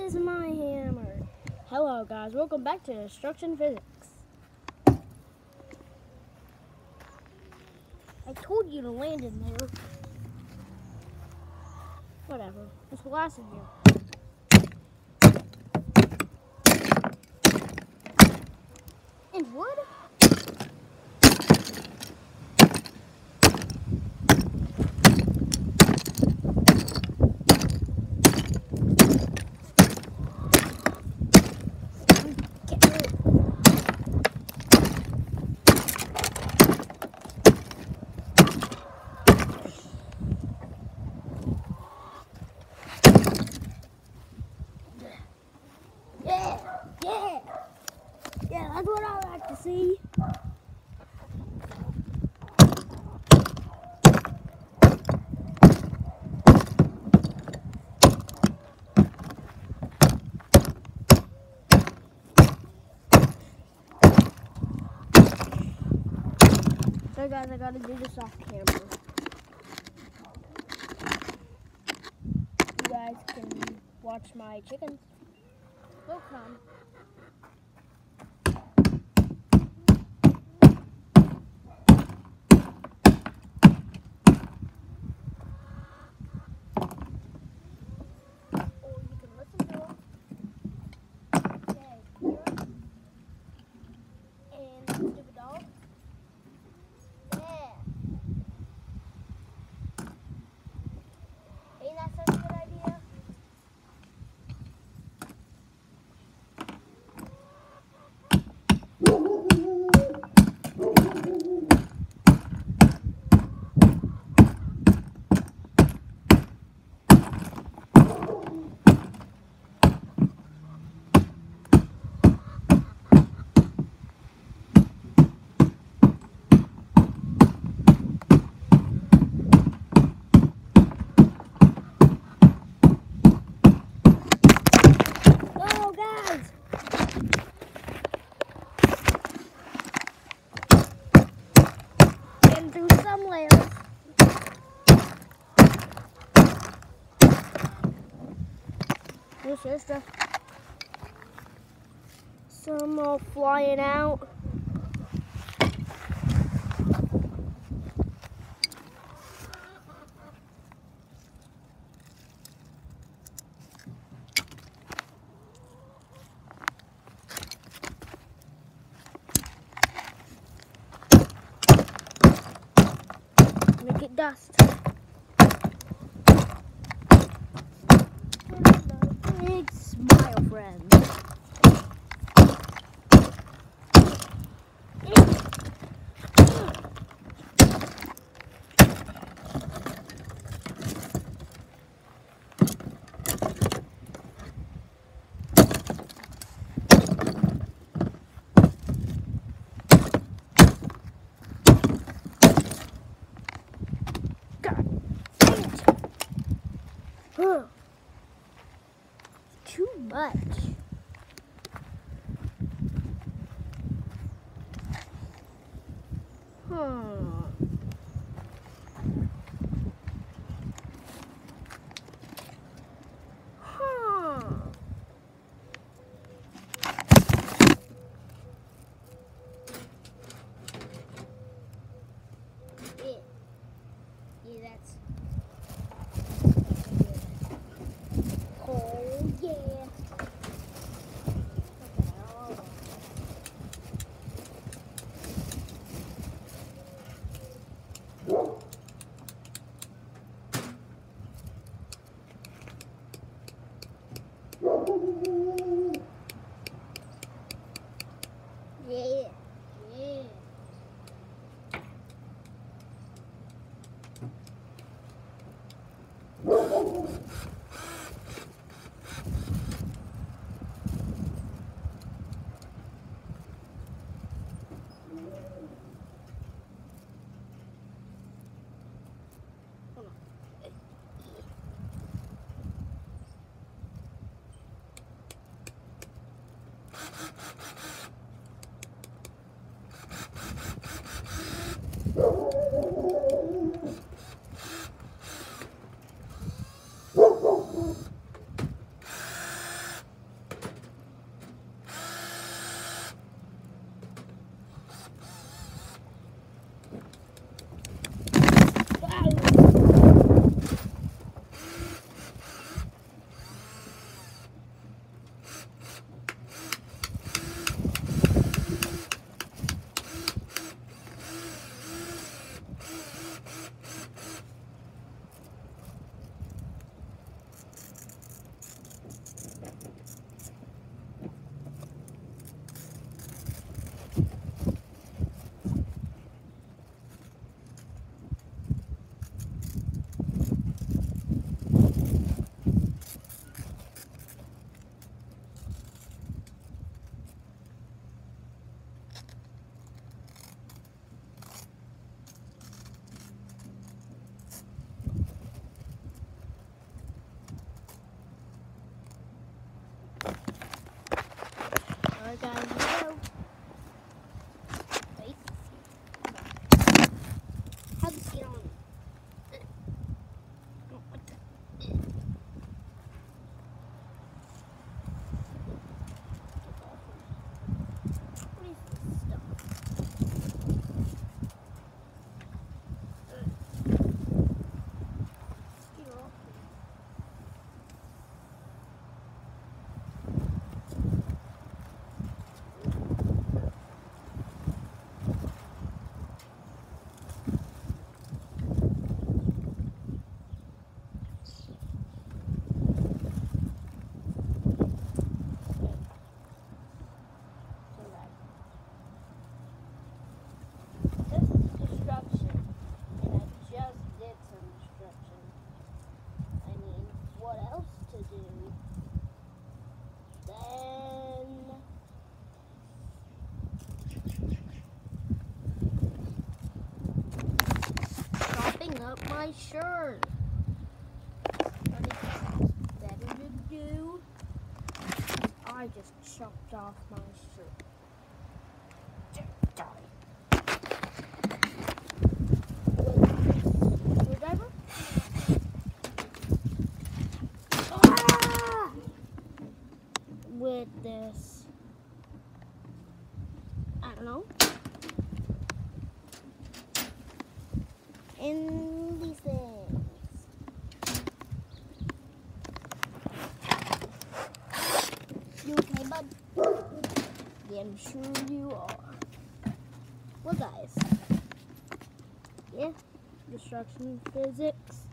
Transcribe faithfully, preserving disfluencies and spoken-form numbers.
is my hammer. Hello guys, welcome back to Destruction Physics. I told you to land in there. Whatever, it's glass in here. And wood? Yeah, yeah, yeah, that's what I like to see. So guys, I gotta do this off camera. You guys can watch my chickens. They'll come. Or you can listen to them. Okay, here. And stupid dog. Yeah. Ain't that such a good idea? Oh, guys! Getting through some layers. This is just some all flying out. Make it dust. Big smile, friend. Huh. Too much. Hmm. Huh. Yeah. Yeah, that's. Oh, yeah. my shirt. What is better to do? I just chopped off my shirt. Screwdriver? Ah! With this, I don't know. And these things. You okay, bud? Yeah, I'm sure you are. Well, guys. Yeah, destruction physics.